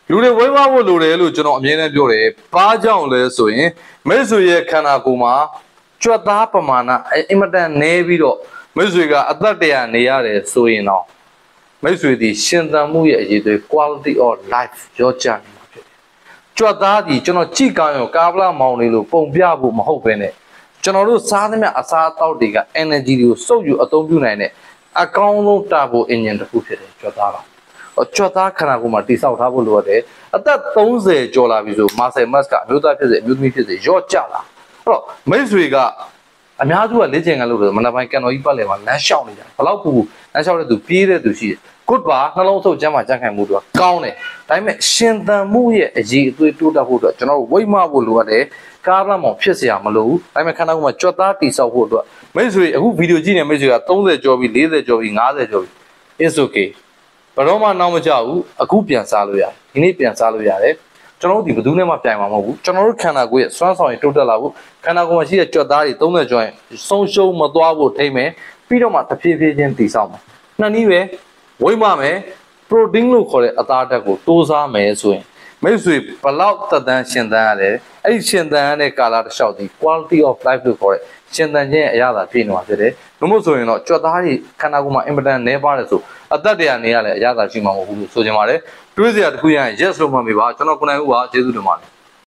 လူတွေဝိုင်းဝဖို့လိုတယ်လို့ကျွန်တော်အမြဲတမ်းပြောတယ်ဘာကြောင့်လဲဆိုရင်မိတ်ဆွေရဲ့ခန္ဓာကိုယ်မှာကြွက်သားပမာဏအင်မတန်နည်းပြီးတော့မိတ်ဆွေကအသက်တရာနေရတယ်ဆိုရင်တော့မိတ်ဆွေဒီရှင်သန်မှုရဲ့အရေးတွေ quality of life ရောကြနေမှာဖြစ်တယ်ကြွက်သားဒီကျွန်တော်ကြည့်ကောင်းရောကာဗလာမောင်လေးလို့ပုံပြဖို့မဟုတ်ပဲနဲ့ကျွန်တော်တို့စားသမျှအစားအသောက်တွေက energy တွေကိုစုပ်ယူအသုံးပြုနိုင်တဲ့အကောင်းဆုံးတာဘို engine တစ်ခုဖြစ်တယ်ကြွက်သားပါကြွက်သားခန္ဓာကိုယ်မှာတိဆောက်ထားဖို့လိုရတယ်အသက်30ကျော်လာပြီဆိုမာဆယ်မတ်ကအမျိုးသားဖြစ်စေအမျိုးသမီးဖြစ်စေရော့ကျလာအဲ့တော့မိတ်ဆွေကအများစုကလေ့ကျင့်ခန်းလုပ်တယ်မနက်ပိုင်းကန်တော်ကြီးပတ်လည်မှာလမ်းလျှောက်နေကြတယ်ဘလောက်ပူလမ်းလျှောက်တဲ့သူပြေးတဲ့သူရှိတယ် good ပါနှလုံးဆုပ်ကျမ်းမှာကြံ့ခိုင်မှုတော့ကောင်းတယ်ဒါပေမဲ့ရှင်သန်မှုရဲ့အရေးအသွေးတိုးတက်ဖို့အတွက်ကျွန်တော်တို့ဝိမ့်မဖို့လိုရတယ်ကားလမ်းမောင်ဖြစ်เสียမလို့ဒါပေမဲ့ခန္ဓာကိုယ်မှာကြွက်သားတိဆောက်ဖို့အတွက်မိတ်ဆွေအခုဗီဒီယိုကြည့်နေမိတ်ဆွေက30ကျော်ပြီ40ကျော်ပြီ50ကျော်ပြီ it's okay ဘယ်တော့မှနောက်မကြဘူးအခုပြန်စားလို့ရတယ်ဒီနေ့ပြန်စားလို့ရတယ်ကျွန်တော်တို့ဒီဘယ်သူနဲ့မှပြိုင်မှာမဟုတ်ဘူးကျွန်တော်တို့ခန္ဓာကိုယ်ရဲ့စွမ်းဆောင်ရည်တိုးတက်လာဖို့ခန္ဓာကိုယ်မှာရှိတဲ့ကြွက်သားတွေ30ကျော်ရင်ဆုံးရှုံးမသွားဖို့ထိမ့်မယ်ပြီးတော့မှတဖြည်းဖြည်းချင်းတည်ဆောက်မယ်နှစ်နည်းပဲဝိမ့်မမယ် protein လို့ခေါ်တဲ့အသားဓာတ်ကိုတိုးစားမယ်ဆိုရင်မိတ်ဆွေဘလောက်သက်တမ်းရှင်သန်ရတယ်အဲ့ဒီရှင်သန်ရတဲ့ကာလတစ်လျှောက်ဒီ quality of life လို့ခေါ်တဲ့ရှင်သန်ခြင်းရဲ့အရာသာပြည့်နေမှာဖြစ်တယ်။လို့မို့ဆိုရင်တော့ကြွက်သားတွေခန္ဓာကိုယ်မှာအင်မတန်နည်းပါတယ်ဆိုအသက်တရာနေရလဲအရာသာရှိမှာမဟုတ်ဘူးလို့ဆိုချင်ပါတယ်။တွေးစရာတစ်ခုရရင် yes လို့မှတ်မိပါကျွန်တော်ကိုနိုင်ဦးပါကျေးဇူးတင်ပါတယ်။